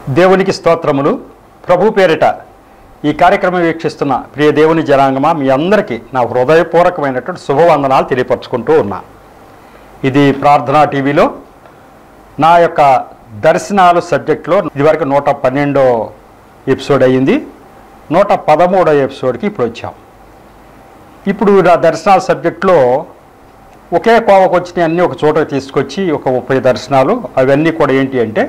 దేవునికి స్తోత్రములు. ప్రభు పేరిట ఈ కార్యక్రమం వీక్షిస్తున్న ప్రియ దేవుని జనాంగమా, మీ అందరికీ నా హృదయపూర్వకమైనటువంటి శుభవందనాలు తెలియపరచుకుంటూ ఉన్నా. ఇది ప్రార్థనా టీవీలో నా యొక్క దర్శనాలు సబ్జెక్టులో ఇదివరకు 112వ ఎపిసోడ్ అయ్యింది. 113వ ఎపిసోడ్కి ఇప్పుడు వచ్చాం. ఇప్పుడు నా దర్శనాల సబ్జెక్టులో ఒకే కోవకు వచ్చినాయి అన్నీ ఒక చోటకి తీసుకొచ్చి ఒక 30 దర్శనాలు. అవన్నీ కూడా ఏంటి అంటే,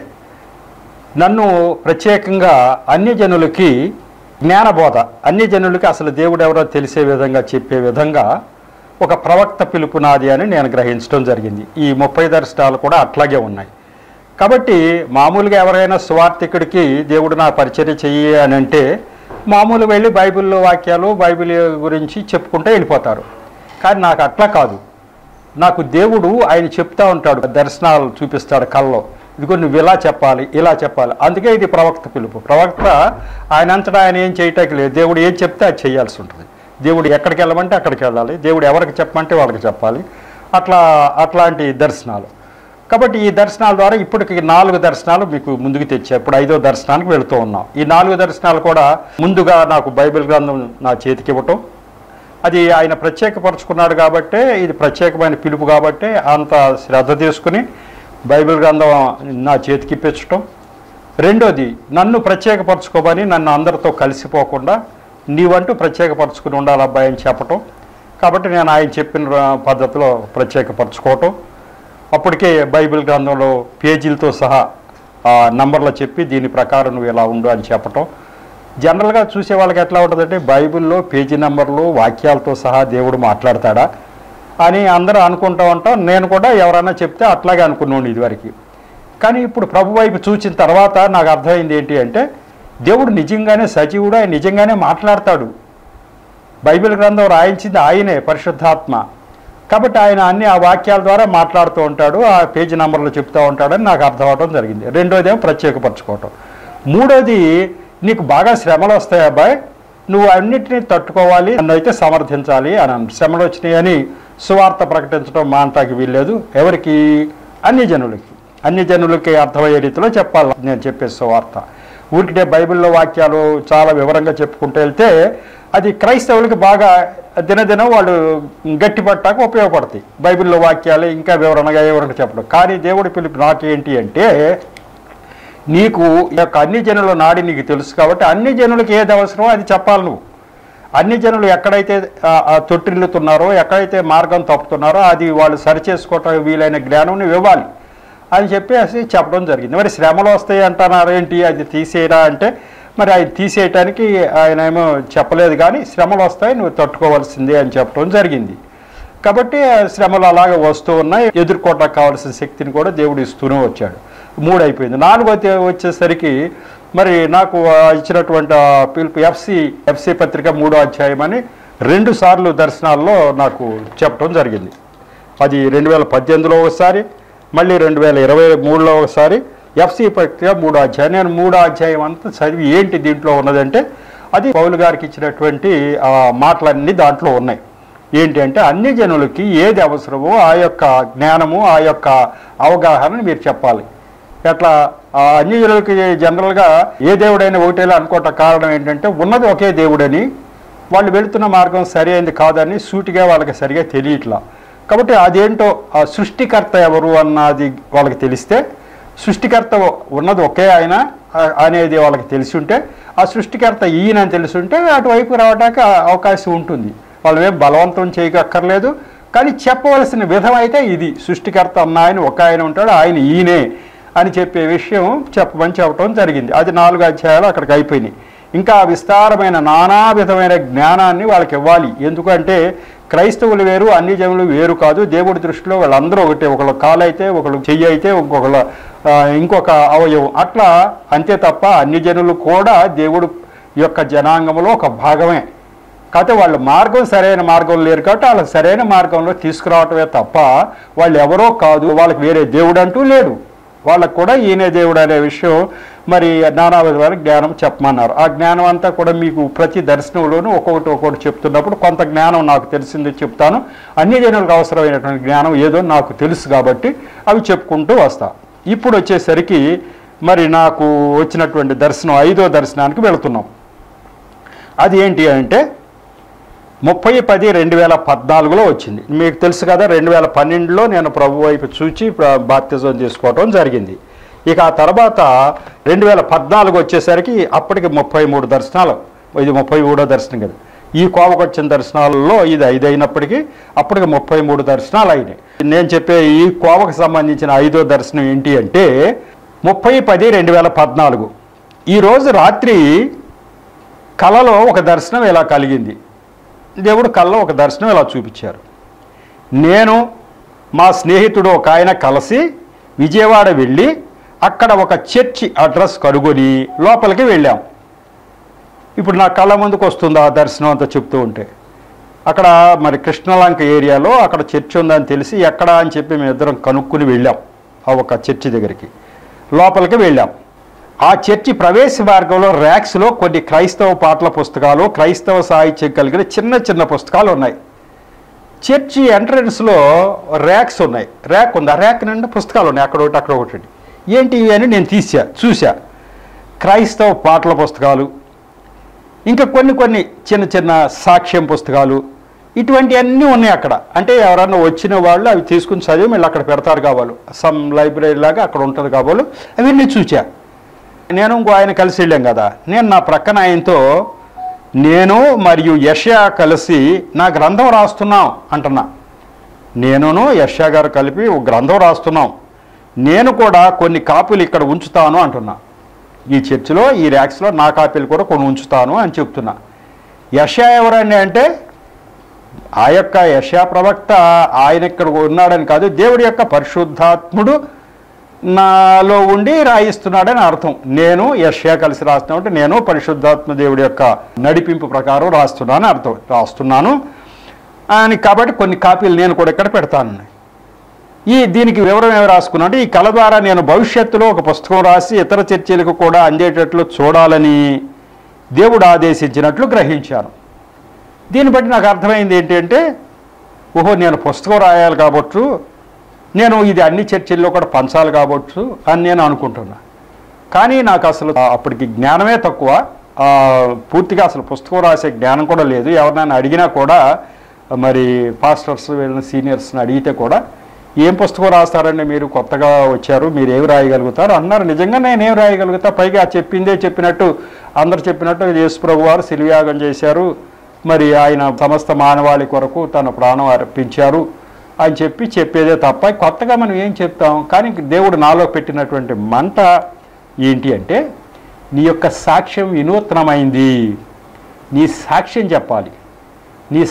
నన్ను ప్రత్యేకంగా అన్యజనులకి జ్ఞానబోధ, అన్యజనులకి అసలు దేవుడు ఎవరో తెలిసే విధంగా చెప్పే విధంగా ఒక ప్రవక్త పిలుపు నాది అని నేను గ్రహించడం జరిగింది. ఈ 30 దర్శనాలు కూడా అట్లాగే ఉన్నాయి. కాబట్టి మామూలుగా ఎవరైనా సువార్థికుడికి దేవుడు నా పరిచర్య చెయ్యి అని అంటే మామూలు వెళ్ళి బైబిల్లో వాక్యాలు బైబిల్ గురించి చెప్పుకుంటూ వెళ్ళిపోతారు. కానీ నాకు అట్లా కాదు. నాకు దేవుడు ఆయన చెప్తా ఉంటాడు, దర్శనాలు చూపిస్తాడు కల్లో. ఇదిగో నువ్వు ఇలా చెప్పాలి, ఇలా చెప్పాలి. అందుకే ఇది ప్రవక్త పిలుపు. ప్రవక్త ఆయనంతటా ఆయన ఏం చేయటానికి లేదు. దేవుడు ఏం చెప్తే అది చేయాల్సి ఉంటుంది. దేవుడు ఎక్కడికి వెళ్ళమంటే అక్కడికి వెళ్ళాలి. దేవుడు ఎవరికి చెప్పమంటే వాళ్ళకి చెప్పాలి. అట్లాంటి దర్శనాలు. కాబట్టి ఈ దర్శనాల ద్వారా ఇప్పటికి 4 దర్శనాలు మీకు ముందుకు తెచ్చా. ఇప్పుడు 5వ దర్శనానికి వెళుతూ ఉన్నాం. ఈ 4 దర్శనాలు కూడా ముందుగా నాకు బైబిల్ గ్రంథం నా చేతికి ఇవ్వటం, అది ఆయన ప్రత్యేకపరుచుకున్నాడు కాబట్టే, ఇది ప్రత్యేకమైన పిలుపు కాబట్టే అంత శ్రద్ధ తీసుకుని బైబిల్ గ్రంథం నా చేతికి ఇప్పించటం. రెండోది, నన్ను ప్రత్యేకపరచుకోమని, నన్ను అందరితో కలిసిపోకుండా నీవంటూ ప్రత్యేకపరచుకుని ఉండాలి అబ్బాయి అని చెప్పటం. కాబట్టి నేను ఆయన చెప్పిన పద్ధతిలో ప్రత్యేకపరచుకోవటం. అప్పటికే బైబిల్ గ్రంథంలో పేజీలతో సహా నంబర్లో చెప్పి దీని ప్రకారం నువ్వు ఇలా ఉండు అని చెప్పటం. జనరల్గా చూసే వాళ్ళకి ఎట్లా ఉంటుందంటే, బైబిల్లో పేజీ నెంబర్లు వాక్యాలతో సహా దేవుడు మాట్లాడతాడా అని అందరూ అనుకుంటూ ఉంటాం. నేను కూడా ఎవరైనా చెప్తే అట్లాగే అనుకున్నాను ఇదివరకు. కానీ ఇప్పుడు ప్రభు వైపు చూసిన తర్వాత నాకు అర్థమైంది ఏంటి అంటే, దేవుడు నిజంగానే సజీవుడు, ఆయన నిజంగానే మాట్లాడతాడు. బైబిల్ గ్రంథం రాయించింది ఆయనే, పరిశుద్ధాత్మ. కాబట్టి ఆయన అన్ని ఆ వాక్యాల ద్వారా మాట్లాడుతూ ఉంటాడు, ఆ పేజీ నెంబర్లు చెప్తూ ఉంటాడని నాకు అర్థం అవడం జరిగింది. రెండోదేమో ప్రత్యేకపరచుకోవటం. మూడోది, నీకు బాగా శ్రమలు వస్తాయి అబ్బాయి, నువ్వు అన్నిటినీ తట్టుకోవాలి, నన్ను అయితే సమర్థించాలి అని. శ్రమలు వచ్చినాయని సువార్త ప్రకటించడం మానటానికి వీల్లేదు. ఎవరికి? అన్యజనులకి అర్థమయ్యే రీతిలో చెప్పాలి నేను చెప్పే సువార్త. ఊరికే బైబిల్లో వాక్యాలు చాలా వివరంగా చెప్పుకుంటూ వెళ్తే అది క్రైస్తవులకి బాగా దినదినం వాళ్ళు గట్టిపట్టాక ఉపయోగపడతాయి. బైబిల్లో వాక్యాలు ఇంకా వివరంగా చెప్పడం. కానీ దేవుడి పిలుపు నాకేంటి అంటే, నీకు ఈ యొక్క అన్ని జనుల నాడి నీకు తెలుసు కాబట్టి అన్ని జనులకి ఏది అవసరమో అది చెప్పాలి నువ్వు. అన్ని జనులు ఎక్కడైతే తొట్టిల్లుతున్నారో, ఎక్కడైతే మార్గం తప్పుతున్నారో అది వాళ్ళు సరిచేసుకోవటం వీలైన జ్ఞానం నువ్వు ఇవ్వాలి అని చెప్పేసి చెప్పడం జరిగింది. మరి శ్రమలు వస్తాయి అంటున్నారు ఏంటి, అది తీసేయరా అంటే, మరి అది తీసేయటానికి ఆయన ఏమో చెప్పలేదు. కానీ శ్రమలు వస్తాయి, నువ్వు తట్టుకోవాల్సిందే అని చెప్పడం జరిగింది. కాబట్టి శ్రమలు అలాగే వస్తూ ఉన్నాయి. ఎదుర్కోవటానికి కావాల్సిన శక్తిని కూడా దేవుడు ఇస్తూనే వచ్చాడు. 3 అయిపోయింది. 4వ వచ్చేసరికి మరి నాకు ఇచ్చినటువంటి పిలుపు ఎఫ్సి పత్రిక 3వ అధ్యాయం అని 2 సార్లు దర్శనాల్లో నాకు చెప్పడం జరిగింది. అది 2018లో ఒకసారి, మళ్ళీ 2023లో ఒకసారి. ఎఫ్సి పత్రిక 3వ అధ్యాయం. నేను 3వ అధ్యాయం అంతా చదివి ఏంటి దీంట్లో ఉన్నదంటే, అది పౌలు గారికి ఇచ్చినటువంటి మాటలన్నీ దాంట్లో ఉన్నాయి. ఏంటి అంటే, అన్ని జనులకి ఏది అవసరమో ఆ యొక్క జ్ఞానము, ఆ యొక్క అవగాహనని మీరు చెప్పాలి. ఎట్లా అన్ని జనులకి జనరల్గా ఏ దేవుడైనా ఒకటేలా అనుకోవటం కారణం ఏంటంటే, ఉన్నది ఒకే దేవుడని, వాళ్ళు వెళుతున్న మార్గం సరైనది కాదని సూటిగా వాళ్ళకి సరిగా తెలియట్లా. కాబట్టి అదేంటో ఆ సృష్టికర్త ఎవరు అన్నది వాళ్ళకి తెలిస్తే, సృష్టికర్త ఉన్నది ఒకే ఆయన అనేది వాళ్ళకి తెలిసి ఉంటే, ఆ సృష్టికర్త ఈయన అని తెలిసి ఉంటే అటువైపు రావడానికి అవకాశం ఉంటుంది. వాళ్ళు ఏం బలవంతం చేయక్కర్లేదు. కానీ చెప్పవలసిన విధం అయితే ఇది, సృష్టికర్త అన్న ఆయన ఒక ఆయన ఉంటాడు, ఆయన ఈయనే అని చెప్పే విషయం చెప్పమని చెప్పడం జరిగింది. అది 4 అధ్యాయాలు అక్కడికి అయిపోయినాయి. ఇంకా విస్తారమైన నానా విధమైన జ్ఞానాన్ని వాళ్ళకి ఇవ్వాలి. ఎందుకంటే క్రైస్తవులు వేరు, అన్ని జనులు వేరు కాదు. దేవుడి దృష్టిలో వాళ్ళందరూ ఒకటే. ఒకళ్ళు కాలు అయితే, ఒకళ్ళు చెయ్యి అయితే, ఇంకొక అవయవం, అట్లా అంతే తప్ప అన్ని జనులు కూడా దేవుడు యొక్క జనాంగంలో ఒక భాగమే. కాకపోతే వాళ్ళ మార్గం సరైన మార్గం లేరు కాబట్టి వాళ్ళకి సరైన మార్గంలో తీసుకురావటమే తప్ప వాళ్ళు ఎవరో కాదు, వాళ్ళకి వేరే దేవుడు అంటూ లేడు. వాళ్ళకు కూడా ఈయనే దేవుడు అనే విషయం మరి నానా విధమైన జ్ఞానం చెప్పమన్నారు. ఆ జ్ఞానం అంతా కూడా మీకు ప్రతి దర్శనంలోనూ ఒక్కొక్కటి చెప్తున్నప్పుడు కొంత జ్ఞానం నాకు తెలిసింది చెప్తాను. అన్ని జనులకు అవసరమైనటువంటి జ్ఞానం ఏదో నాకు తెలుసు కాబట్టి అవి చెప్పుకుంటూ వస్తా. ఇప్పుడు వచ్చేసరికి మరి నాకు వచ్చినటువంటి దర్శనం 5వ దర్శనానికి వెళుతున్నాం. అది ఏంటి అంటే 30/10/2014లో వచ్చింది. మీకు తెలుసు కదా, 2012లో నేను ప్రభు వైపు చూచి బాప్తిజం చేసుకోవటం జరిగింది. ఇక ఆ తర్వాత 2014 వచ్చేసరికి అప్పటికి 33 దర్శనాలు, ఇది 33వ దర్శనం కదా. ఈ కోవకు వచ్చిన దర్శనాలలో ఇది 5 అయినప్పటికీ అప్పటికి 33 దర్శనాలు అయినాయి. నేను చెప్పే ఈ కోవకు సంబంధించిన 5వ దర్శనం ఏంటి అంటే 30/10/2014 ఈరోజు రాత్రి కలలో ఒక దర్శనం ఇలా కలిగింది. దేవుడు కలలో ఒక దర్శనం ఇలా చూపించారు. నేను మా స్నేహితుడు ఒక ఆయన కలిసి విజయవాడ వెళ్ళి అక్కడ ఒక చర్చి అడ్రస్ కనుగొని లోపలికి వెళ్ళాం. ఇప్పుడు నా కళ్ళ ముందుకు వస్తుంది ఆ దర్శనం అంతా చెప్తూ ఉంటే. అక్కడ మరి కృష్ణలంక ఏరియాలో అక్కడ చర్చి ఉందని తెలిసి ఎక్కడ అని చెప్పి మేము ఇద్దరం కనుక్కుని వెళ్ళాం. ఆ ఒక చర్చి దగ్గరికి లోపలికి వెళ్ళాం. ఆ చర్చి ప్రవేశ మార్గంలో ర్యాక్స్లో కొన్ని క్రైస్తవ పాటల పుస్తకాలు, క్రైస్తవ సాహిత్యం కలిగిన చిన్న చిన్న పుస్తకాలు ఉన్నాయి. చర్చి ఎంట్రన్స్లో ర్యాక్స్ ఉన్నాయి. ర్యాక్ ఉంది, ఆ ర్యాక్ నిండా పుస్తకాలు ఉన్నాయి, అక్కడ ఒకటి అక్కడ ఒకటి. ఏంటి అని నేను చూసా. క్రైస్తవ పాటల పుస్తకాలు, ఇంకా కొన్ని చిన్న చిన్న సాక్ష్యం పుస్తకాలు, ఇటువంటివన్నీ ఉన్నాయి అక్కడ. అంటే ఎవరన్నా వచ్చిన వాళ్ళు అవి తీసుకుని చదివి మళ్ళీ అక్కడ పెడతారు కావాలి, సమ్ లైబ్రరీ లాగా అక్కడ ఉంటుంది కావాలి. అవన్నీ చూసా. నేను ఇంకో ఆయన కలిసి వెళ్ళాం కదా. నేను నా ప్రక్కన ఆయనతో నేను మరియు యెషయా కలిసి నా గ్రంథం రాస్తున్నాం అంటున్నా. నేనును యెషయా గారు కలిపి ఒక గ్రంథం రాస్తున్నాం. నేను కూడా కొన్ని కాపీలు ఇక్కడ ఉంచుతాను అంటున్నా. ఈ చర్చిలో ఈ ర్యాక్స్లో నా కాపీలు కూడా కొన్ని ఉంచుతాను అని చెప్తున్నా. యెషయా ఎవరండి అంటే ఆ యొక్క యెషయా ప్రవక్త ఆయన ఇక్కడ ఉన్నాడని కాదు, దేవుడి యొక్క పరిశుద్ధాత్ముడు నాలో ఉండి రాయిస్తున్నాడని అర్థం. నేను యెషయా కలిసి రాస్తున్నా అంటే నేను పరిశుద్ధాత్మ దేవుడి యొక్క నడిపింపు ప్రకారం రాస్తున్నాను అర్థం. రాస్తున్నాను అని కాబట్టి కొన్ని కాపీలు నేను కూడా ఇక్కడ పెడతాను. దీనికి వివరం ఏమి రాసుకున్నా అంటే ఈ కళ ద్వారా నేను భవిష్యత్తులో ఒక పుస్తకం రాసి ఇతర చర్చలకు కూడా అందేటట్లు చూడాలని దేవుడు ఆదేశించినట్లు గ్రహించాను. దీన్ని బట్టి నాకు అర్థమైంది ఏంటంటే ఓహో నేను పుస్తకం రాయాలి కాబట్టి, నేను ఇది అన్ని చర్చిల్లో కూడా పంచాలి కావచ్చు అని నేను అనుకుంటున్నా. కానీ నాకు అసలు అప్పటికి జ్ఞానమే తక్కువ, పూర్తిగా అసలు పుస్తకం రాసే జ్ఞానం కూడా లేదు. ఎవరినైనా అడిగినా కూడా మరి పాస్టర్స్ వీళ్ళని సీనియర్స్ని అడిగితే కూడా ఏం పుస్తకం రాస్తారండి, మీరు కొత్తగా వచ్చారు, మీరు ఏమి రాయగలుగుతారు అన్నారు. నిజంగా నేనేం రాయగలుగుతా, పైగా చెప్పిందే చెప్పినట్టు అందరు చెప్పినట్టు యేసు ప్రభు వారు శిలువయాగం చేశారు, మరి ఆయన సమస్త మానవాళి కొరకు తన ప్రాణం అర్పించారు అని చెప్పేదే తప్ప కొత్తగా మనం ఏం చెప్తాం. కానీ దేవుడు నాలో పెట్టినటువంటి మంట ఏంటి అంటే నీ యొక్క సాక్ష్యం వినూత్నమైంది, నీ సాక్ష్యం చెప్పాలి, నీ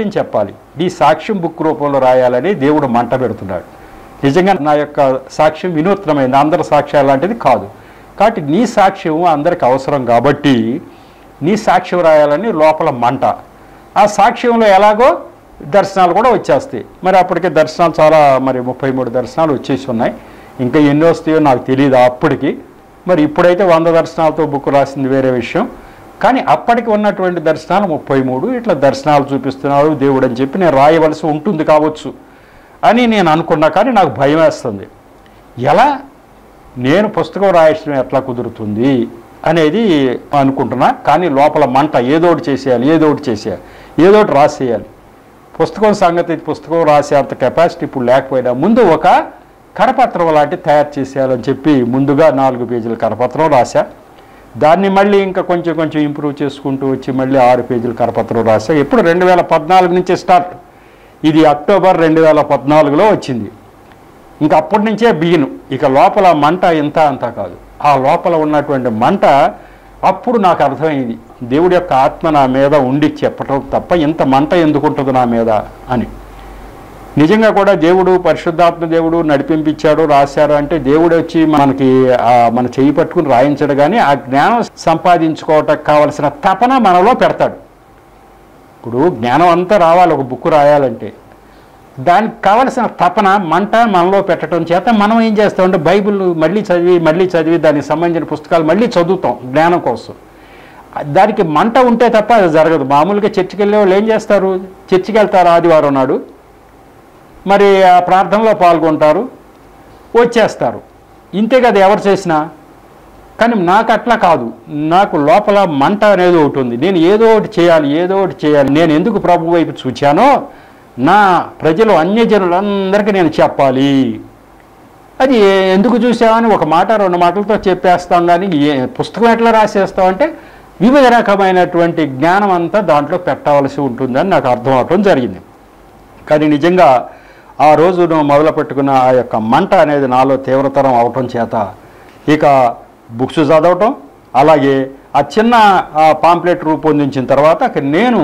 సాక్ష్యం బుక్ రూపంలో రాయాలని దేవుడు మంట పెడుతున్నాడు. నిజంగా నా యొక్క సాక్ష్యం వినూత్నమైంది, అందరి సాక్ష్యాలు లాంటిది కాదు. కాబట్టి నీ సాక్ష్యం అందరికి అవసరం కాబట్టి నీ సాక్ష్యం రాయాలని లోపల మంట. ఆ సాక్ష్యంలో ఎలాగో దర్శనాలు కూడా వచ్చేస్తాయి. మరి అప్పటికే దర్శనాలు చాలా మరి 33 దర్శనాలు వచ్చేసి ఉన్నాయి. ఇంకా ఎన్ని వస్తాయో నాకు తెలియదు అప్పటికి. మరి ఇప్పుడైతే 100 దర్శనాలతో బుక్ రాసింది వేరే విషయం. కానీ అప్పటికి ఉన్నటువంటి దర్శనాలు 33. ఇట్లా దర్శనాలు చూపిస్తున్నారు దేవుడు అని చెప్పి నేను రాయవలసి ఉంటుంది కావచ్చు అని నేను అనుకున్నా. కానీ నాకు భయం వేస్తుంది, ఎలా నేను పుస్తకం రాయడం ఎట్లా కుదురుతుంది అనేది అనుకుంటున్నా. కానీ లోపల మంట ఏదోటి చేసేయాలి, ఏదోటి రాసేయాలి. పుస్తకం సంగతి, పుస్తకం రాసే అంత కెపాసిటీ ఇప్పుడు లేకపోయినా ముందు ఒక కరపత్రం లాంటి తయారు చేసేయాలని చెప్పి ముందుగా 4 పేజీల కరపత్రం రాశా. దాన్ని మళ్ళీ ఇంకా కొంచెం ఇంప్రూవ్ చేసుకుంటూ వచ్చి మళ్ళీ 6 పేజీల కరపత్రం రాశా. ఎప్పుడు 2014 నుంచే స్టార్ట్. ఇది అక్టోబర్ 2014లో వచ్చింది. ఇంకా అప్పటి నుంచే బిగిను. ఇక లోపల మంట ఇంత అంతా కాదు, ఆ లోపల ఉన్నటువంటి మంట అప్పుడు నాకు అర్థమైంది దేవుడి యొక్క ఆత్మ నా మీద ఉండి చెప్పటం తప్ప ఇంత మంట ఎందుకు ఉంటుంది నా మీద అని. నిజంగా కూడా దేవుడు పరిశుద్ధాత్మ దేవుడు నడిపించాడు, రాశారు అంటే దేవుడు వచ్చి మనకి మన చెయ్యి పట్టుకుని రాయించడు. కానీ ఆ జ్ఞానం సంపాదించుకోవటానికి కావలసిన తపన మనలో పెడతాడు. ఇప్పుడు జ్ఞానం అంతా రావాలి ఒక బుక్ రాయాలంటే, దానికి కావలసిన తపన మంట మనలో పెట్టడం చేత మనం ఏం చేస్తామంటే బైబిల్ మళ్ళీ చదివి దానికి సంబంధించిన పుస్తకాలు మళ్ళీ చదువుతాం జ్ఞానం కోసం. దానికి మంట ఉంటే తప్ప అది జరగదు. మామూలుగా చర్చికి వెళ్ళే వాళ్ళు ఏం చేస్తారు, చర్చికి వెళ్తారు ఆదివారం నాడు, మరి ఆ ప్రార్థనలో పాల్గొంటారు, వచ్చేస్తారు. ఇంతే కదా ఎవరు చేసినా. కానీ నాకు అట్లా కాదు, నాకు లోపల మంట అనేది ఒకటి ఉంది. నేను ఏదో ఒకటి చేయాలి. నేను ఎందుకు ప్రభు వైపు చూచానో నా ప్రజలు అన్యజనులందరికీ నేను చెప్పాలి. అది ఎందుకు చూసామని ఒక మాట 2 మాటలతో చెప్పేస్తాం, కానీ పుస్తకం ఎట్లా రాసేస్తామంటే వివిధ రకమైనటువంటి జ్ఞానం అంతా దాంట్లో పెట్టవలసి ఉంటుందని నాకు అర్థం అవటం జరిగింది. కానీ నిజంగా ఆ రోజు మొదలు పెట్టుకున్న ఆ యొక్క మంట అనేది నాలో తీవ్రతరం అవటం చేత ఇక బుక్స్ చదవటం, అలాగే ఆ చిన్న పాంప్లెట్ రూపొందించిన తర్వాత నేను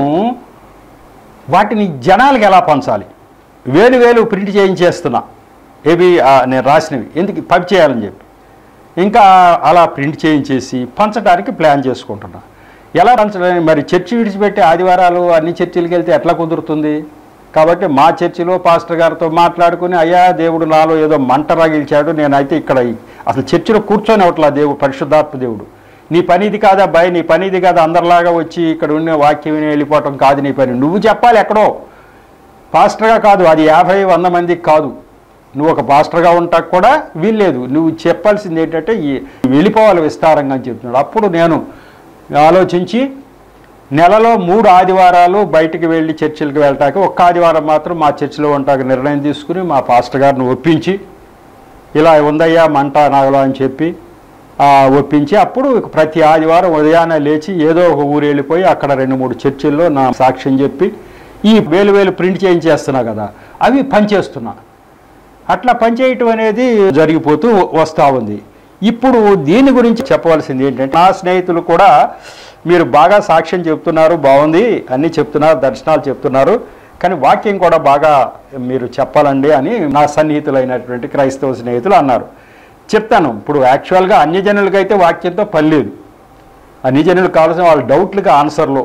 వాటిని జనాలకు ఎలా పంచాలి, వేలు ప్రింట్ చేయించేస్తున్నా ఏవి నేను రాసినవి ఎందుకు పబ్ చేయాలని చెప్పి ఇంకా అలా ప్రింట్ చేయించేసి పంచడానికి ప్లాన్ చేసుకుంటున్నా. ఎలా పంచడానికి మరి చర్చి విడిచిపెట్టి ఆదివారాలు అన్ని చర్చిలకు వెళ్తే ఎట్లా కుదురుతుంది? కాబట్టి మా చర్చిలో పాస్టర్ గారితో మాట్లాడుకుని, అయ్యా దేవుడు నాలో ఏదో మంట రగిల్చాడు, నేనైతే ఇక్కడ అసలు చర్చిలో కూర్చొని అవట్లా దేవుడు, పరిశుద్ధాత్మ దేవుడు, నీ పని ఇది కాదా బాయ్, నీ పని ఇది కాదు, అందరిలాగా వచ్చి ఇక్కడ ఉన్న వాక్యం విని వెళ్ళిపోవటం కాదు నీ పని, నువ్వు చెప్పాలి ఎక్కడో పాస్టర్గా కాదు, అది 50-100 మందికి కాదు, నువ్వు ఒక పాస్టర్గా ఉంటాకు కూడా వీల్లేదు, నువ్వు చెప్పాల్సింది ఏంటంటే వెళ్ళిపోవాలి విస్తారంగా అని చెప్తున్నాడు. అప్పుడు నేను ఆలోచించి నెలలో 3 ఆదివారాలు బయటికి వెళ్ళి చర్చిలకు వెళ్ళటానికి, ఒక్క ఆదివారం మాత్రం మా చర్చిలో ఉంటాక నిర్ణయం తీసుకుని మా పాస్టర్ గారిని ఒప్పించి ఇలా ఉందయ్యా మంట నాగలో అని చెప్పి ఒప్పించి అప్పుడు ప్రతి ఆదివారం ఉదయాన్నే లేచి ఏదో ఒక ఊరు వెళ్ళిపోయి అక్కడ 2-3 చర్చిల్లో నా సాక్ష్యం చెప్పి ఈ వేలు ప్రింట్ చేయించేస్తున్నా కదా, అవి పనిచేస్తున్నా. అట్లా పనిచేయటం అనేది జరిగిపోతూ వస్తూ ఉంది. ఇప్పుడు దీని గురించి చెప్పవలసింది ఏంటంటే, నా స్నేహితులు కూడా మీరు బాగా సాక్ష్యం చెప్తున్నారు, బాగుంది, అన్నీ చెప్తున్నారు, దర్శనాలు చెప్తున్నారు, కానీ వాక్యం కూడా బాగా మీరు చెప్పాలండి అని నా సన్నిహితులైనటువంటి క్రైస్తవ స్నేహితులు అన్నారు. చెప్తాను. ఇప్పుడు యాక్చువల్గా అన్యజనులకి అయితే వాక్యంతో పని లేదు. అన్యజనులకు కావాల్సిన వాళ్ళ డౌట్లకి ఆన్సర్లు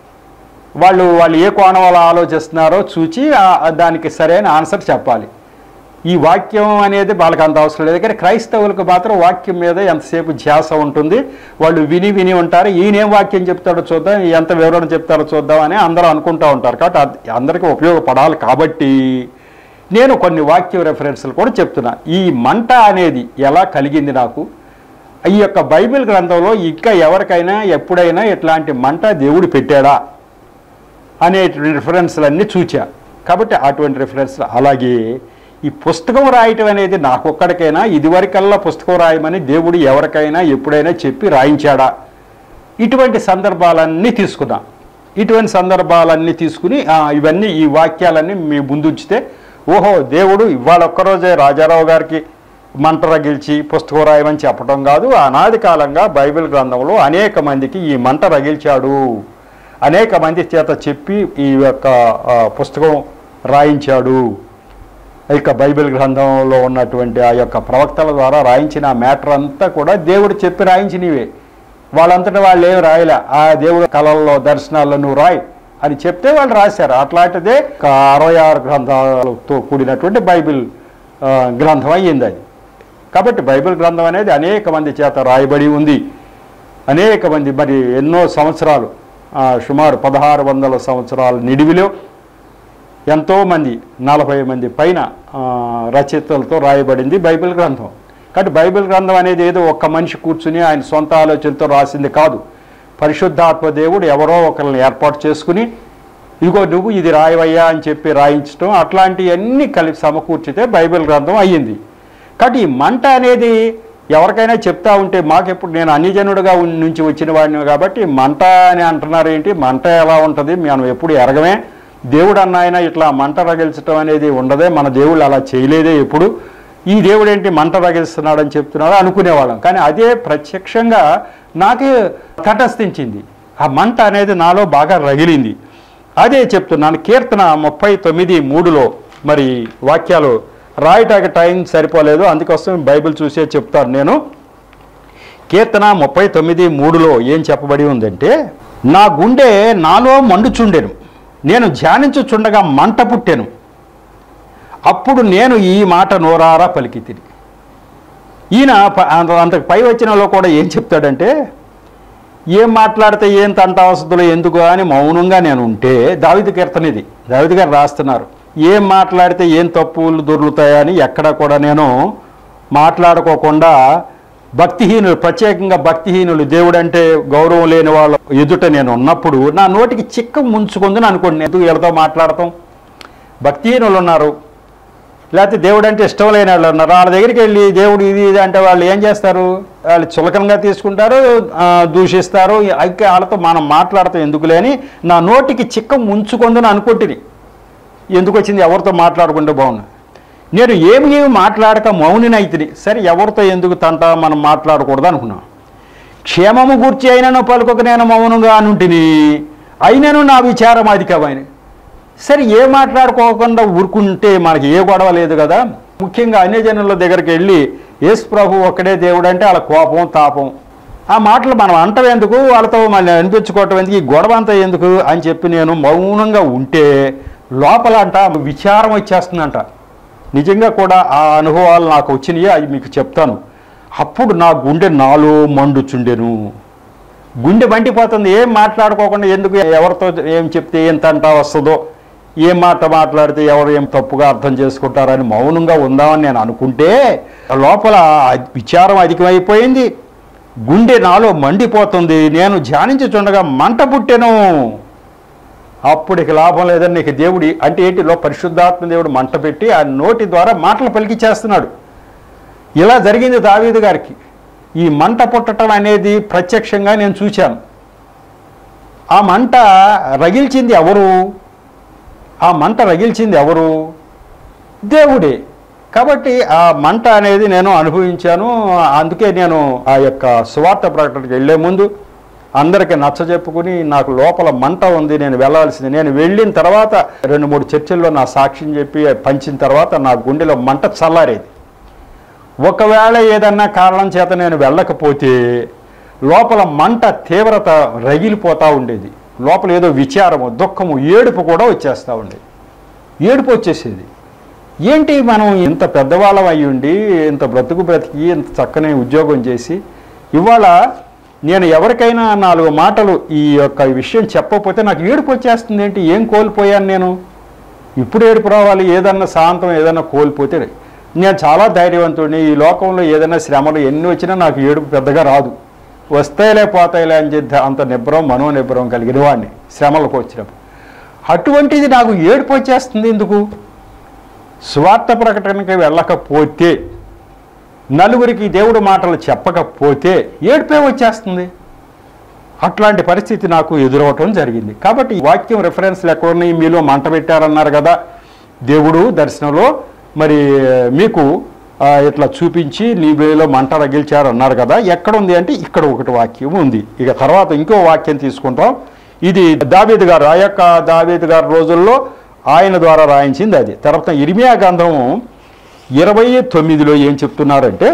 వాళ్ళు ఏ కోణం వల్ల ఆలోచిస్తున్నారో చూచి దానికి సరైన ఆన్సర్ చెప్పాలి. ఈ వాక్యం అనేది వాళ్ళకి అంత అవసరం లేదు, కానీ క్రైస్తవులకు మాత్రం వాక్యం మీద ఎంతసేపు ధ్యాస ఉంటుంది. వాళ్ళు విని ఉంటారు, ఈయనేం వాక్యం చెప్తాడో చూద్దాం, ఎంత వివరణ చెప్తారో చూద్దాం అని అందరూ అనుకుంటూ ఉంటారు. కాబట్టి అందరికీ ఉపయోగపడాలి. కాబట్టి నేను కొన్ని వాక్య రెఫరెన్స్లు కూడా చెప్తున్నా. ఈ మంట అనేది ఎలా కలిగింది నాకు, ఈ యొక్క బైబిల్ గ్రంథంలో ఇంకా ఎవరికైనా ఎప్పుడైనా ఇట్లాంటి మంట దేవుడు పెట్టాడా అనే రిఫరెన్స్లన్నీ చూచా. కాబట్టి అటువంటి రిఫరెన్స్లు, అలాగే ఈ పుస్తకం రాయటం అనేది నాకొక్కడికైనా ఇదివరకల్లా పుస్తకం రాయమని దేవుడు ఎవరికైనా ఎప్పుడైనా చెప్పి రాయించాడా, ఇటువంటి సందర్భాలన్నీ తీసుకున్నా. ఇటువంటి సందర్భాలన్నీ తీసుకుని ఇవన్నీ ఈ వాక్యాలన్నీ మీ ముందుంచితే, ఓహో దేవుడు ఇవాళ ఒక్కరోజే రాజారావు గారికి మంట రగిల్చి పుస్తకం రాయమని చెప్పడం కాదు, అనాది కాలంగా బైబిల్ గ్రంథంలో అనేక మందికి ఈ మంట రగిల్చాడు, అనేక మంది చేత చెప్పి ఈ యొక్క పుస్తకం రాయించాడు. ఇక బైబిల్ గ్రంథంలో ఉన్నటువంటి ఆ యొక్క ప్రవక్తల ద్వారా రాయించిన మ్యాటర్ అంతా కూడా దేవుడు చెప్పి రాయించినవే. వాళ్ళంతటా వాళ్ళు ఏమి రాయలే, ఆ దేవుడు కళల్లో దర్శనాల్లో నువ్వు రాయి అని చెప్తే వాళ్ళు రాశారు. అట్లాంటిదే 66 గ్రంథాలతో కూడినటువంటి బైబిల్ గ్రంథం అయ్యింది అది. కాబట్టి బైబిల్ గ్రంథం అనేది అనేక మంది చేత రాయబడి ఉంది. అనేక మంది మరి ఎన్నో సంవత్సరాలు, సుమారు 1600 సంవత్సరాల నిడివిలో ఎంతోమంది 40 మంది పైన రచయితలతో రాయబడింది బైబిల్ గ్రంథం. కాబట్టి బైబిల్ గ్రంథం అనేది ఏదో ఒక్క మనిషి కూర్చుని ఆయన సొంత ఆలోచనతో రాసింది కాదు. పరిశుద్ధాత్మ దేవుడు ఎవరో ఒకరిని ఏర్పాటు చేసుకుని, ఇదిగో నువ్వు ఇది రాయవయ్యా అని చెప్పి రాయించడం, అట్లాంటివన్నీ కలిపి సమకూర్చితే బైబిల్ గ్రంథం అయ్యింది. కాబట్టి ఈ మంట అనేది ఎవరికైనా చెప్తా ఉంటే, మాకెప్పుడు నేను అన్యజనుడిగా నుంచి వచ్చిన వాడిని కాబట్టి మంట అని అంటున్నారు ఏంటి, మంట ఎలా ఉంటుంది, మనం ఎప్పుడు ఎరగమే, దేవుడు అన్నాయన ఇట్లా మంట రగిల్చడం అనేది ఉండదే, మన దేవుళ్ళు అలా చేయలేదే ఎప్పుడు, ఈ దేవుడు ఏంటి మంట రగిలిస్తున్నాడు అని చెప్తున్నాడు అనుకునేవాళ్ళం. కానీ అదే ప్రత్యక్షంగా నాకే తటస్థించింది, ఆ మంట అనేది నాలో బాగా రగిలింది. అదే చెప్తున్నాను. కీర్తన 39:3 మరి వాక్యాలు రాయటానికి టైం సరిపోలేదు, అందుకోసం బైబిల్ చూసే చెప్తాను నేను. కీర్తన 39:3 ఏం చెప్పబడి ఉందంటే, నా గుండె నాలో మండుచుండెను, నేను ధ్యానించుచుండగా మంట పుట్టెను, అప్పుడు నేను ఈ మాట నోరారా పలికితిని. ఈయన అంతకు పై వచ్చినలో కూడా ఏం చెప్తాడంటే, ఏం మాట్లాడితే ఏం తంట అవసతులు ఎందుకు అని మౌనంగా నేను ఉంటే, దావీదు కీర్తన ఇది, దావీదు గారు రాస్తున్నారు, ఏం మాట్లాడితే ఏం తప్పులు దొరుకుతాయని ఎక్కడ కూడా నేను మాట్లాడుకోకుండా భక్తిహీనులు, ప్రత్యేకంగా భక్తిహీనులు, దేవుడు అంటే గౌరవం లేని వాళ్ళ ఎదుట నేను ఉన్నప్పుడు నా నోటికి చిక్క ముంచుకుందని అనుకోండి, ఎందుకు వీళ్ళతో మాట్లాడతాం? భక్తిహీనులు ఉన్నారు, లేకపోతే దేవుడు అంటే ఇష్టం లేని వాళ్ళు ఉన్నారు. వాళ్ళ దగ్గరికి వెళ్ళి దేవుడు ఇది ఇది అంటే వాళ్ళు ఏం చేస్తారు? వాళ్ళు చులకనగా తీసుకుంటారు, దూషిస్తారు. అయితే వాళ్ళతో మనం మాట్లాడతాం ఎందుకులే అని నా నోటికి చిక్క ముంచుకుందని అనుకుంటుంది. ఎందుకు వచ్చింది? ఎవరితో మాట్లాడుకుంటే బాగుంది. నేను ఏమి మాట్లాడక మౌనినైతిని. సరే, ఎవరితో ఎందుకు తంట, మనం మాట్లాడకూడదు అనుకున్నాను. క్షేమము గూర్చి అయినను పలుకొక నేను మౌనంగా అనుంటిని, అయినను నా విచారం అధికమైన. సరే, ఏ మాట్లాడుకోకుండా ఊరుకుంటే మనకి ఏ గొడవ లేదు కదా. ముఖ్యంగా అన్యజనుల దగ్గరికి వెళ్ళి యేసు ప్రభు ఒక్కడే దేవుడు అంటే వాళ్ళ కోపం, తాపం, ఆ మాటలు మనం అంటం ఎందుకు, వాళ్ళతో మళ్ళీ అనిపించుకోవటం ఎందుకు, ఈ గొడవ అంతా ఎందుకు అని చెప్పి నేను మౌనంగా ఉంటే లోపల అంట విచారం వచ్చేస్తుందంట. నిజంగా కూడా ఆ అనుభవాలు నాకు వచ్చినాయి, అవి మీకు చెప్తాను. అప్పుడు నా గుండె నాలో మండుచుండెను. గుండె మండిపోతుంది. ఏం మాట్లాడుకోకుండా ఎందుకు, ఎవరితో ఏం చెప్తే ఏం తంట వస్తుందో, ఏం మాట మాట్లాడితే ఎవరు ఏం తప్పుగా అర్థం చేసుకుంటారని మౌనంగా ఉందామని నేను అనుకుంటే లోపల విచారం అధికమైపోయింది. గుండె నాలో మండిపోతుంది. నేను ధ్యానించుచుండగా మంట పుట్టెను. అప్పుడు ఇక లాభం లేదని నీకు దేవుడి అంటే ఏంటిలో పరిశుద్ధాత్మ దేవుడు మంట పెట్టి ఆ నోటి ద్వారా మాటలు పలికిచ్చేస్తున్నాడు. ఇలా జరిగింది దావీదు గారికి. ఈ మంట పుట్టడం అనేది ప్రత్యక్షంగా నేను చూశాను. ఆ మంట రగిల్చింది ఎవరు? ఆ మంట రగిల్చింది ఎవరు? దేవుడే. కాబట్టి ఆ మంట అనేది నేను అనుభవించాను. అందుకే నేను ఆ యొక్క సువార్త ప్రకటనకి వెళ్ళే ముందు అందరికీ నచ్చజెప్పుకుని నాకు లోపల మంట ఉంది, నేను వెళ్ళాల్సింది. నేను వెళ్ళిన తర్వాత 2-3 చర్చల్లో నా సాక్ష్యం చెప్పి పంచిన తర్వాత నా గుండెలో మంట చల్లారేది. ఒకవేళ ఏదన్నా కారణం చేత నేను వెళ్ళకపోతే లోపల మంట తీవ్రత రగిలిపోతూ ఉండేది. లోపల ఏదో విచారము, దుఃఖము, ఏడుపు కూడా వచ్చేస్తూ ఉండేది. ఏడుపు వచ్చేసేది. ఏంటి మనం ఇంత పెద్దవాళ్ళం అయ్యి ఉండి, ఇంత బ్రతికి ఇంత చక్కని ఉద్యోగం చేసి ఇవాళ నేను ఎవరికైనా 4 మాటలు ఈ యొక్క విషయం చెప్పకపోతే నాకు ఏడుపు వచ్చేస్తుంది. ఏంటి, ఏం కోల్పోయాను నేను? ఇప్పుడు ఏడుపు రావాలి. ఏదన్నా శాంతం ఏదన్నా కోల్పోతే. నేను చాలా ధైర్యవంతుడిని. ఈ లోకంలో ఏదైనా శ్రమలు ఎన్ని వచ్చినా నాకు ఏడుపు పెద్దగా రాదు. వస్తాయిలే పోతాయిలే అని చెప్పి అంత నిబ్రం, మనోనిబ్రం కలిగిన వాడిని శ్రమలకు వచ్చినప్పుడు. అటువంటిది నాకు ఏడుపు వచ్చేస్తుంది. ఎందుకు? స్వార్థ ప్రకటనకి వెళ్ళకపోతే, నలుగురికి దేవుడు మాటలు చెప్పకపోతే ఏడుపే వచ్చేస్తుంది. అట్లాంటి పరిస్థితి నాకు ఎదురవటం జరిగింది. కాబట్టి వాక్యం రెఫరెన్స్లు ఎక్కడున్నాయి? మీలో మంట పెట్టారన్నారు కదా దేవుడు దర్శనంలో, మరి మీకు ఇట్లా చూపించి నీ వేలో మంట రగిల్చారు అన్నారు కదా, ఎక్కడుంది అంటే ఇక్కడ ఒకటి వాక్యం ఉంది. ఇక తర్వాత ఇంకో వాక్యం తీసుకుంటాం. ఇది దావీదు గారు, ఆ యొక్క దావీదు గారి రోజుల్లో ఆయన ద్వారా రాయించింది అది. తర్వాత ఇర్మియా గ్రంథం 29లో ఏం చెప్తున్నారంటే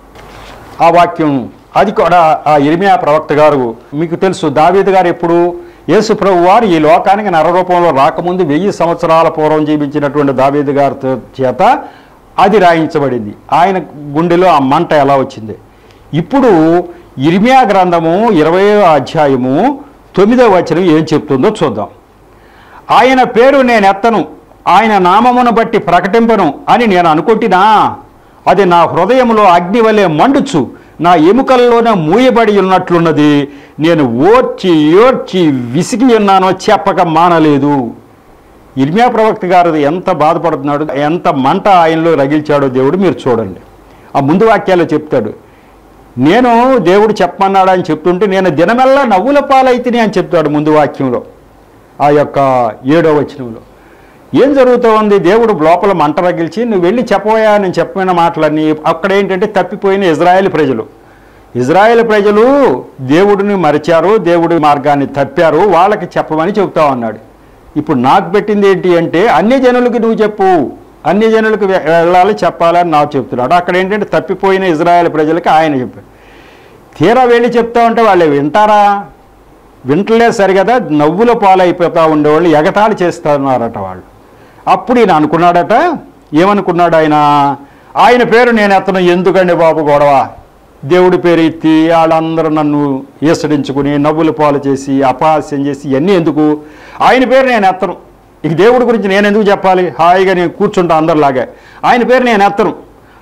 ఆ వాక్యం, అది కూడా ఆ ఇర్మియా ప్రవక్త గారు, మీకు తెలుసు దావీదు గారు ఎప్పుడు యేసు ప్రభు వారు ఈ లోకానికి నరరూపంలో రాకముందు 1000 సంవత్సరాల పూర్వం జీవించినటువంటి దావీదు గారి చేత అది రాయించబడింది. ఆయన గుండెలో ఆ మంట ఎలా వచ్చింది. ఇప్పుడు ఇర్మియా గ్రంథము 20వ అధ్యాయము 9వ వచనం ఏం చెప్తుందో చూద్దాం. ఆయన పేరు నేను ఎత్తను, ఆయన నామమును బట్టి ప్రకటింపను అని నేను అనుకుంటున్నా, అది నా హృదయంలో అగ్ని వలె మండుచు నా ఎముకల్లోనే మూయబడి ఉన్నట్లున్నది. నేను ఓర్చి ఏడ్చి విసిగి ఉన్నానో చెప్పక మానలేదు. ఇర్మియా ప్రవక్త గారు ఎంత బాధపడుతున్నాడు, ఎంత మంట ఆయనలో రగిల్చాడో దేవుడు మీరు చూడండి. ఆ ముందు వాక్యాల్లో చెప్తాడు, నేను దేవుడు చెప్పమన్నాడు అని చెప్తుంటే నేను దినమెల్లా నవ్వుల పాలైతిని అని చెప్తాడు ముందు వాక్యంలో. ఆ యొక్క 7వ వచనంలో ఏం జరుగుతూ ఉంది? దేవుడు లోపల మంట రగిల్చి నువ్వు వెళ్ళి చెప్పబోయా నేను చెప్పిన మాటలన్నీ. అక్కడ ఏంటంటే తప్పిపోయిన ఇజ్రాయేల్ ప్రజలు దేవుడిని మరిచారు, దేవుడి మార్గాన్ని తప్పారు, వాళ్ళకి చెప్పమని చెబుతా ఉన్నాడు. ఇప్పుడు నాకు పెట్టింది ఏంటి అంటే అన్యజనులకు నువ్వు చెప్పు, అన్యజనులకు వెళ్ళాలి చెప్పాలని నాకు చెప్తున్నాడు. అక్కడ ఏంటంటే తప్పిపోయిన ఇజ్రాయేల్ ప్రజలకి ఆయన చెప్పాడు. తీరా వెళ్ళి చెప్తా ఉంటే వాళ్ళు వింటారా? వింటలేదు సరిగదా, నవ్వుల పాలైపోతూ ఉండేవాళ్ళు, ఎగతాళి చేస్తున్నారట వాళ్ళు. అప్పుడు ఈయన అనుకున్నాడట, ఏమనుకున్నాడు ఆయన పేరు నేను ఎత్తను, ఎందుకండి బాబు గొడవ, దేవుడి పేరు ఎత్తి వాళ్ళందరూ నన్ను ఈసడించుకుని నవ్వుల పాలు చేసి అపహాస్యం చేసి ఇవన్నీ ఎందుకు, ఆయన పేరు నేను ఎత్తను, ఇక దేవుడి గురించి నేను ఎందుకు చెప్పాలి, హాయిగా నేను కూర్చుంటా అందరిలాగే, ఆయన పేరు నేను ఎత్తను,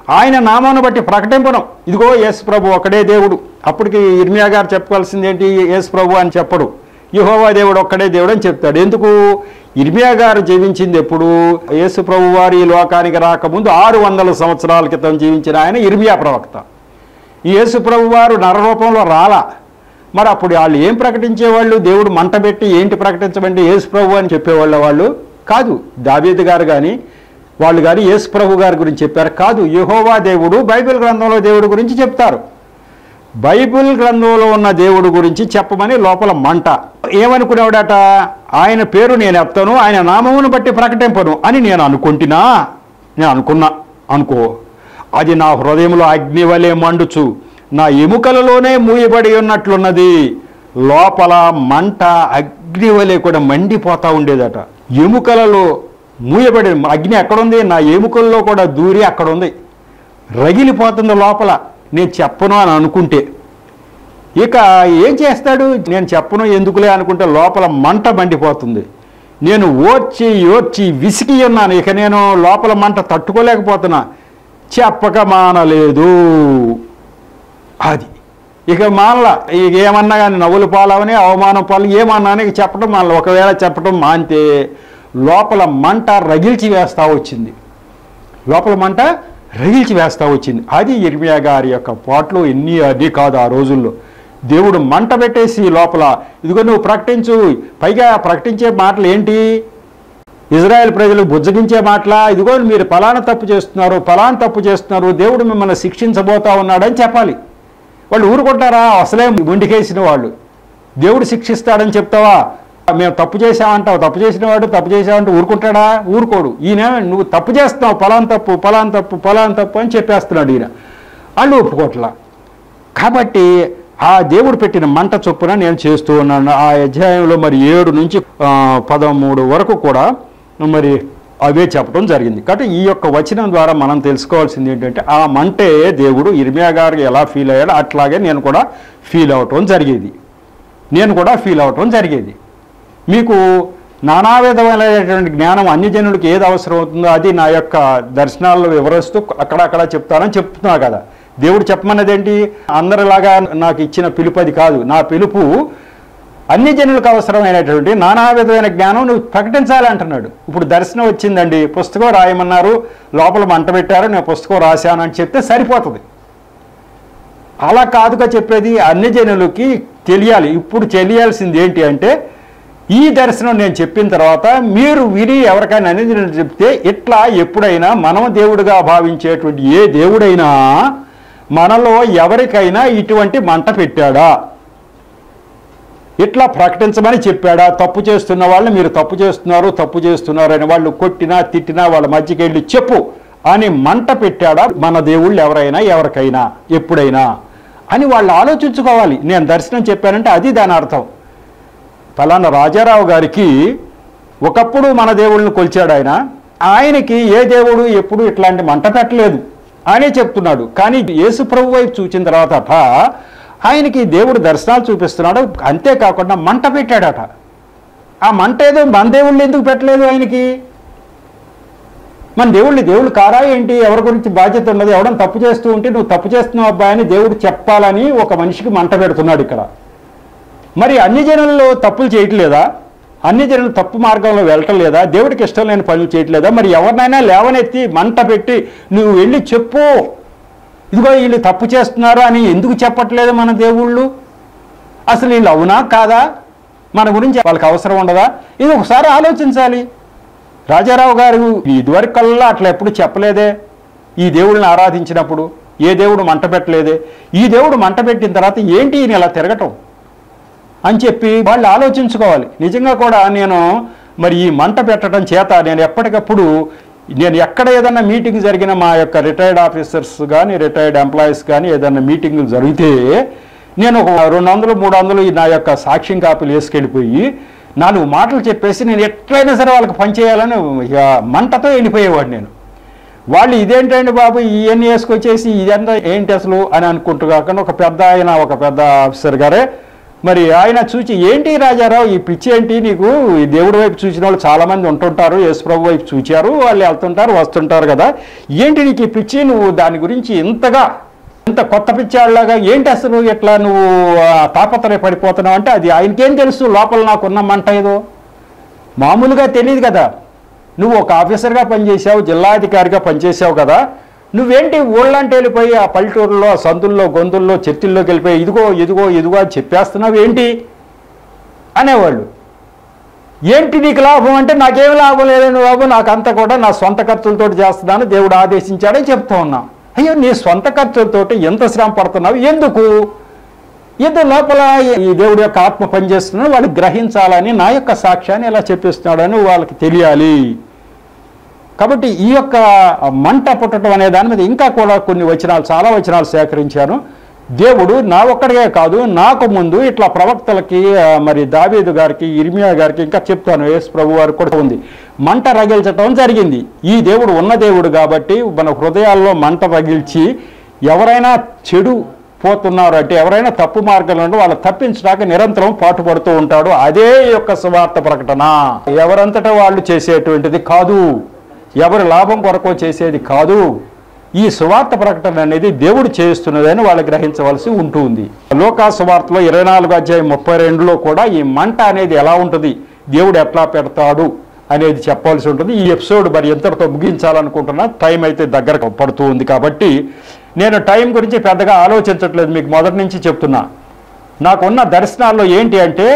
ఆయన నామాన్ని బట్టి ప్రకటింపడం. ఇదిగో యేసు ప్రభు ఒక్కడే దేవుడు. అప్పటికి ఇర్మియా గారు చెప్పాల్సింది ఏంటి? యేసు ప్రభు అని చెప్పడు, యెహోవా దేవుడు ఒక్కడే దేవుడు అని చెప్తాడు. ఎందుకు? ఇర్మియా గారు జీవించింది ఎప్పుడు? యేసు ప్రభు వారు ఈ లోకానికి రాకముందు 600 సంవత్సరాల క్రితం జీవించిన ఆయన ఇర్మియా ప్రవక్త. ఈ యేసు ప్రభు వారు నరరూపంలో రాలా. మరి అప్పుడు వాళ్ళు ఏం ప్రకటించేవాళ్ళు? దేవుడు మంట పెట్టి ఏంటి ప్రకటించమంటే యేసు ప్రభు అని చెప్పేవాళ్ళు వాళ్ళు కాదు. దావీదు గారు కానీ వాళ్ళు కానీ యేసు ప్రభు గారి గురించి చెప్పారు కాదు. యెహోవా దేవుడు బైబిల్ గ్రంథంలో దేవుడి గురించి చెప్తారు. బైబిల్ గ్రంథంలో ఉన్న దేవుడు గురించి చెప్పమని లోపల మంట. ఏమనుకునేవాడట? ఆయన పేరు నేను ఎత్తాను, ఆయన నామమును బట్టి ప్రకటింపను అని నేను అనుకుంటున్నా. నేను అనుకో, అది నా హృదయంలో అగ్ని వలె మండుచు నా ఎముకలలోనే మూయబడి ఉన్నట్లున్నది. లోపల మంట అగ్ని వలె కూడా మండిపోతూ ఉండేదట. ఎముకలలో మూయబడి అగ్ని ఎక్కడుంది? నా ఎముకల్లో కూడా దూరి అక్కడ ఉంది, రగిలిపోతుంది లోపల. నేను చెప్పను అని అనుకుంటే ఇక ఏం చేస్తాడు? నేను చెప్పను ఎందుకులే అనుకుంటే లోపల మంట మండిపోతుంది. నేను ఓర్చి విసిగి ఉన్నాను. ఇక నేను లోపల మంట తట్టుకోలేకపోతున్నా. చెప్పక మానలేదు. అది ఇక మానల. ఇక ఏమన్నా కానీ నవ్వులు పాలవని అవమానం పాలు ఏమన్నా ఇక చెప్పడం మానల. ఒకవేళ చెప్పడం మానితే లోపల మంట రగిల్చి వేస్తూ వచ్చింది. అది ఇర్మియా గారి యొక్క పాటలు. అది కాదు, ఆ రోజుల్లో దేవుడు మంట పెట్టేసి లోపల ఇదిగో నువ్వు ప్రకటించు. పైగా ప్రకటించే మాటలు ఏంటి? ఇజ్రాయెల్ ప్రజలు బుజ్జగించే మాటలా? ఇదిగో మీరు ఫలానా తప్పు చేస్తున్నారు, దేవుడు మిమ్మల్ని శిక్షించబోతా ఉన్నాడని చెప్పాలి. వాళ్ళు ఊరుకుంటారా? అసలే మొండికేసిన వాళ్ళు. దేవుడు శిక్షిస్తాడని చెప్తావా? మేము తప్పు చేసామంటావు. తప్పు చేసామంటే ఊరుకుంటాడా? ఊరుకోడు. ఈయన నువ్వు తప్పు చేస్తున్నావు, ఫలానా తప్పు అని చెప్పేస్తున్నాడు ఈయన. వాళ్ళు ఒప్పుకోట్లా. కాబట్టి ఆ దేవుడు పెట్టిన మంట చొప్పున నేను చేస్తూ ఉన్నాను. ఆ అధ్యాయంలో మరి 7 నుంచి 13 వరకు కూడా మరి అవే చెప్పడం జరిగింది. కాబట్టి ఈ యొక్క వచనం ద్వారా మనం తెలుసుకోవాల్సింది ఏంటంటే ఆ మంటే దేవుడు ఇర్మియా గారికి ఎలా ఫీల్ అయ్యాడో అట్లాగే నేను కూడా ఫీల్ అవటం జరిగేది. మీకు నానా విధమైనటువంటి జ్ఞానం అన్ని జనులకు ఏది అవసరం అవుతుందో అది నా యొక్క దర్శనాల్లో వివరిస్తూ అక్కడక్కడ చెప్తున్నా కదా. దేవుడు చెప్పమన్నది ఏంటి? అందరిలాగా నాకు ఇచ్చిన పిలుపు అది కాదు. నా పిలుపు అన్ని జనులకు అవసరమైనటువంటి నానా విధమైన జ్ఞానం నువ్వు ప్రకటించాలి అంటున్నాడు. ఇప్పుడు దర్శనం వచ్చిందండి, పుస్తకం రాయమన్నారు, లోపల మంట పెట్టారు, నేను పుస్తకం రాశాను అని చెప్తే సరిపోతుంది. అలా కాదుగా చెప్పేది. అన్ని జనులకి తెలియాలి. ఇప్పుడు తెలియాల్సింది ఏంటి అంటే ఈ దర్శనం నేను చెప్పిన తర్వాత మీరు విని ఎవరికైనా అన్ని జనులు చెప్తే ఇట్లా ఎప్పుడైనా మనం దేవుడిగా భావించేటువంటి ఏ దేవుడైనా మనలో ఎవరికైనా ఇటువంటి మంట పెట్టాడా? ఇట్లా ప్రకటించమని చెప్పాడా? తప్పు చేస్తున్న వాళ్ళని మీరు తప్పు చేస్తున్నారు అని వాళ్ళు కొట్టినా తిట్టినా వాళ్ళ మధ్యకి వెళ్ళి చెప్పు అని మంట పెట్టాడా మన దేవుళ్ళు ఎవరికైనా ఎప్పుడైనా అని వాళ్ళు ఆలోచించుకోవాలి. నేను దర్శనం చెప్పానంటే అది దాని అర్థం. ఫలానా రాజారావు గారికి ఒకప్పుడు మన దేవుళ్ళని కొలిచాడు ఆయనకి ఏ దేవుడు ఎప్పుడు ఇట్లాంటి మంట పెట్టలేదు అనే చెప్తున్నాడు. కానీ యేసు ప్రభు వైపు చూసిన తర్వాత ఆయనకి దేవుడు దర్శనాలు చూపిస్తున్నాడు. అంతేకాకుండా మంట పెట్టాడట. ఆ మంట ఏదో మన దేవుళ్ళు ఎందుకు పెట్టలేదు ఆయనకి? మన దేవుళ్ళు కారా ఏంటి? ఎవరి గురించి బాధ్యత ఉన్నది? ఎవడన్నా తప్పు చేస్తూ ఉంటే నువ్వు తప్పు చేస్తున్నావు అబ్బాయి అని దేవుడు చెప్పాలని ఒక మనిషికి మంట పెడుతున్నాడు ఇక్కడ. మరి అన్ని జనుల్లో తప్పులు చేయట్లేదా? అన్ని జనులు తప్పు మార్గంలో వెళ్ళటం లేదా? దేవుడికి ఇష్టం లేని పనులు చేయట్లేదా? మరి ఎవరినైనా లేవనెత్తి మంట పెట్టి నువ్వు వెళ్ళి చెప్పు, ఇదిగో వీళ్ళు తప్పు చేస్తున్నారు అని ఎందుకు చెప్పట్లేదు మన దేవుళ్ళు? అసలు వీళ్ళు అవునా కాదా? మన గురించి వాళ్ళకి అవసరం ఉండదా? ఇది ఒకసారి ఆలోచించాలి. రాజారావు గారు ఇదివరకు కల్లా అట్లా ఎప్పుడు చెప్పలేదే. ఈ దేవుళ్ళని ఆరాధించినప్పుడు ఏ దేవుడు మంట పెట్టలేదే. ఈ దేవుడు మంట పెట్టిన తర్వాత ఏంటి ఈయన ఇలా తిరగటం అని చెప్పి వాళ్ళు ఆలోచించుకోవాలి. నిజంగా కూడా నేను మరి ఈ మంట పెట్టడం చేత నేను ఎప్పటికప్పుడు నేను ఎక్కడ ఏదన్నా మీటింగ్ జరిగిన మా యొక్క రిటైర్డ్ ఆఫీసర్స్ కానీ రిటైర్డ్ ఎంప్లాయీస్ కానీ ఏదన్నా మీటింగులు జరిగితే నేను ఒక 200-300 నా యొక్క సాక్ష్యం కాపీలు వేసుకెళ్ళిపోయి 4 మాటలు చెప్పేసి నేను ఎట్లయినా సరే వాళ్ళకి పనిచేయాలని ఇక మంటతో వెళ్ళిపోయేవాడు నేను. వాళ్ళు ఇదేంటండి బాబు ఇవన్నీ వేసుకొచ్చేసి ఇదంతా ఏంటి అసలు అని అనుకుంటూ కాకుండా ఒక పెద్ద ఆఫీసర్ గారే మరి ఆయన చూచి, ఏంటి రాజారావు ఈ పిచ్చి ఏంటి నీకు, ఈ దేవుడి వైపు చూసిన వాళ్ళు చాలామంది ఉంటుంటారు, యేసుప్రభు వైపు చూచారు, వాళ్ళు వెళ్తుంటారు వస్తుంటారు కదా, ఏంటి నీకు ఈ పిచ్చి, నువ్వు దాని గురించి ఇంత కొత్త పిచ్చాళ్ళలాగా ఏంటి అసలు ఎట్లా నువ్వు తాపత్రయ పడిపోతున్నావు అంటే, అది ఆయనకేం తెలుసు లోపల నాకున్న మంట ఏదో, మామూలుగా తెలియదు కదా. నువ్వు ఒక ఆఫీసర్గా పనిచేసావు, జిల్లాధికారిగా పనిచేసావు కదా, నువ్వేంటి ఊళ్ళంటే వెళ్ళిపోయి ఆ పల్లెటూరులో సందుల్లో గొంతుల్లో చర్చిల్లోకి వెళ్ళిపోయి ఇదిగో అని చెప్పేస్తున్నావు ఏంటి అనేవాళ్ళు. ఏంటి నీకు లాభం అంటే, నాకేం లాభం లేదని బాబు, నాకంతా కూడా నా సొంత ఖర్చులతో చేస్తున్నాను, దేవుడు ఆదేశించాడని చెప్తా ఉన్నా. అయ్యో, నీ సొంత ఖర్చులతోటి ఎంత శ్రమ పడుతున్నావు, ఎందుకు లోపల ఈ దేవుడి యొక్క ఆత్మ పనిచేస్తున్నాడు, వాళ్ళు గ్రహించాలని నా యొక్క సాక్ష్యాన్ని ఎలా చెప్పిస్తున్నాడని వాళ్ళకి తెలియాలి. కాబట్టి ఈ యొక్క మంట పుట్టడం అనే దాని మీద ఇంకా కూడా చాలా వచనాలు సేకరించాను. దేవుడు నా ఒక్కడికే కాదు, నాకు ముందు ఇట్లా ప్రవక్తలకి, మరి దావీదు గారికి, ఇర్మియా గారికి, ఇంకా చెప్తాను యేసు ప్రభు వారికి కూడా ఉంది, మంట రగిల్చడం జరిగింది. ఈ దేవుడు ఉన్న దేవుడు కాబట్టి మన హృదయాల్లో మంట రగిల్చి ఎవరైనా చెడు పోతున్నారు అంటే, ఎవరైనా తప్పు మార్గంలో వాళ్ళు తప్పించడానికి నిరంతరం పాటుపడుతూ ఉంటాడు. అదే యొక్క సువార్త ప్రకటన ఎవరంతటా వాళ్ళు చేసేటువంటిది కాదు, ఎవరి లాభం కొరకు చేసేది కాదు. ఈ సువార్త ప్రకటన అనేది దేవుడు చేస్తున్నదని వాళ్ళు గ్రహించవలసి ఉంటుంది. లోకా సువార్తలో 24:32 కూడా ఈ మంట అనేది ఎలా ఉంటుంది, దేవుడు ఎట్లా పెడతాడు అనేది చెప్పాల్సి ఉంటుంది. ఈ ఎపిసోడ్ మరి ఎంతటితో ముగించాలనుకుంటున్నా, టైం అయితే దగ్గర పడుతూ ఉంది కాబట్టి నేను టైం గురించి పెద్దగా ఆలోచించట్లేదు. మీకు మొదటి నుంచి చెప్తున్నా, నాకున్న దర్శనాల్లో ఏంటి అంటే,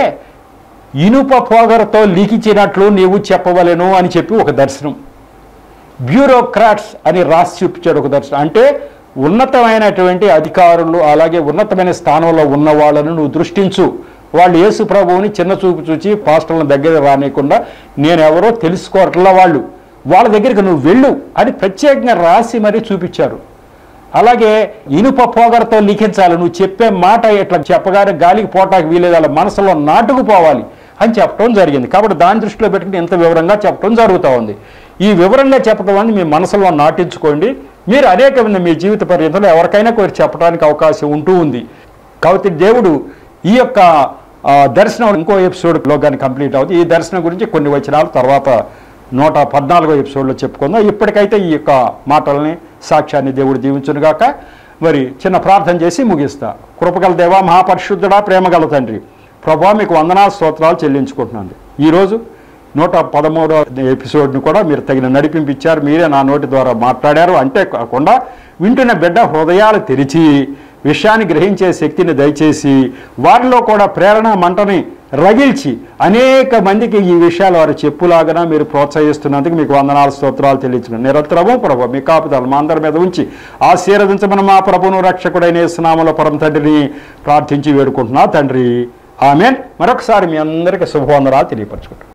ఇనుప పొగరతో లిఖించినట్లు నీవు చెప్పవలెను అని చెప్పి ఒక దర్శనం, బ్యూరోక్రాట్స్ అని రాసి చూపించాడు ఒక దర్శనం. అంటే ఉన్నతమైనటువంటి అధికారులు, అలాగే ఉన్నతమైన స్థానంలో ఉన్న వాళ్ళను నువ్వు దృష్టించు, వాళ్ళు యేసు ప్రభువుని చిన్న చూపు చూచి పాస్టర్ల దగ్గర రానియకుండా నేనెవరో తెలుసుకోవట్లా, వాళ్ళ దగ్గరికి నువ్వు వెళ్ళు అని ప్రత్యేకంగా రాసి మరీ చూపించారు. అలాగే ఇనుప పొగరతో లిఖించాలి, నువ్వు చెప్పే మాట ఇట్లా చెప్పగానే గాలికి పోటానికి వీలేదు, అలా మనసులో నాటుకుపోవాలి అని చెప్పడం జరిగింది. కాబట్టి దాని దృష్టిలో పెట్టుకుని ఇంత వివరంగా చెప్పడం జరుగుతూ ఉంది. ఈ వివరంగా చెప్పడం అనేది మీ మనసులో నాటించుకోండి. మీరు అనేకమంది మీ జీవిత పర్యంతంలో ఎవరికైనా కొన్ని చెప్పడానికి అవకాశం ఉంటూ ఉంది. కాబట్టి దేవుడు ఈ యొక్క దర్శనం ఇంకో ఎపిసోడ్లో కానీ కంప్లీట్ అవుతుంది. ఈ దర్శనం గురించి కొన్ని వచనాలు తర్వాత 114వ ఎపిసోడ్లో చెప్పుకుందాం. ఇప్పటికైతే ఈ యొక్క మాటల్ని, సాక్ష్యాన్ని దేవుడు దీవించునుగాక. మరి చిన్న ప్రార్థన చేసి ముగిస్తా. కృపగల దేవా, మహాపరిశుద్ధుడా, ప్రేమగల తండ్రి, ప్రభువా, మీకు వందనాలు స్తోత్రాలు చెల్లించుకుంటున్నాను. ఈరోజు 113వ ఎపిసోడ్ని కూడా మీరు తగిన నడిపించారు. మీరే నా నోటి ద్వారా మాట్లాడారు. అంటే కాకుండా వింటున్న బిడ్డ హృదయాలు తెరిచి విషయాన్ని గ్రహించే శక్తిని దయచేసి వారిలో కూడా ప్రేరణ మంటని రగిల్చి అనేక మందికి ఈ విషయాలు వారు చెప్పులాగా మీరు ప్రోత్సహిస్తున్నందుకు మీకు వందనాలు స్తోత్రాలు చెల్లించుకున్నాను. నిరంతరము ప్రభు మీ కాపుదలు మా అందరి మీద ఉంచి ఆశీర్వదించమని మా ప్రభువును రక్షకుడైన యేసు నామములో పరమ తండ్రిని ప్రార్థించి వేడుకుంటున్నా తండ్రి, ఆమేన్. మరొకసారి మీ అందరికీ శుభవందనాలు తెలియపరచుకుంటాను.